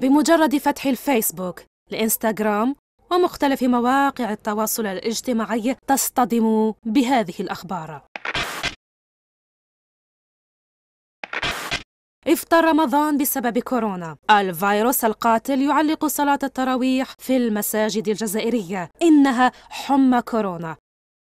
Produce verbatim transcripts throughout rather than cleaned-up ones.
بمجرد فتح الفيسبوك، الإنستغرام ومختلف مواقع التواصل الاجتماعي تصطدم بهذه الأخبار. إفطار رمضان بسبب كورونا. الفيروس القاتل يعلق صلاة التراويح في المساجد الجزائرية، إنها حمى كورونا.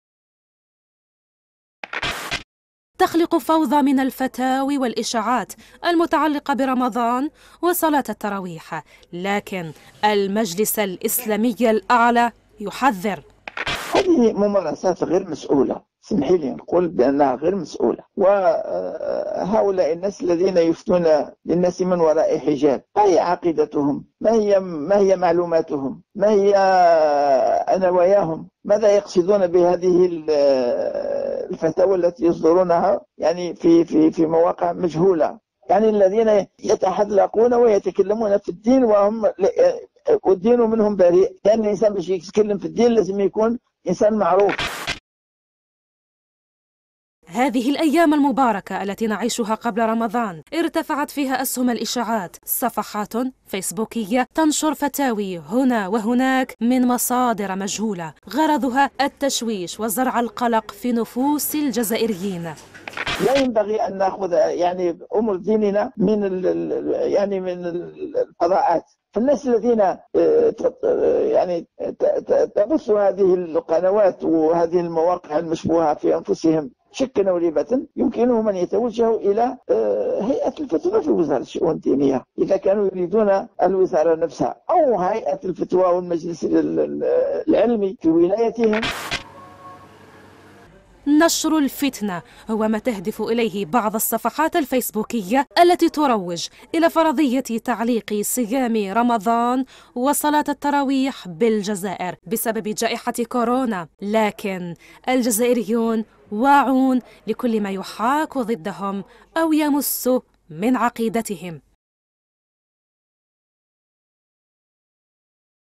تخلق فوضى من الفتاوي والإشاعات المتعلقة برمضان وصلاة التراويح، لكن المجلس الإسلامي الأعلى يحذر. هذه ممارسات غير مسؤولة، سمحي لي نقول بأنها غير مسؤولة. وهؤلاء الناس الذين يفتون للناس من وراء حجاب، ما هي عقيدتهم؟ ما هي ما هي معلوماتهم؟ ما هي نواياهم؟ ماذا يقصدون بهذه الفتاوى التي يصدرونها يعني في في في مواقع مجهولة؟ يعني الذين يتحلقون ويتكلمون في الدين وهم والدين منهم بريء. كان الإنسان باش يتكلم في الدين لازم يكون إنسان معروف. هذه الأيام المباركة التي نعيشها قبل رمضان ارتفعت فيها أسهم الإشاعات، صفحات فيسبوكية تنشر فتاوي هنا وهناك من مصادر مجهولة، غرضها التشويش وزرع القلق في نفوس الجزائريين. لا ينبغي أن نأخذ يعني أمور ديننا من يعني من الفضاءات. فالناس الذين يعني تبث هذه القنوات وهذه المواقع المشبوهة في أنفسهم شكا وريبة، يمكنهم أن يتوجهوا إلى هيئة الفتوى في وزارة الشؤون الدينية إذا كانوا يريدون الوزارة نفسها، أو هيئة الفتوى والمجلس العلمي في ولايتهم. نشر الفتنة هو ما تهدف إليه بعض الصفحات الفيسبوكية التي تروج إلى فرضية تعليق صيام رمضان وصلاة التراويح بالجزائر بسبب جائحة كورونا، لكن الجزائريون واعون لكل ما يحاك ضدهم أو يمس من عقيدتهم.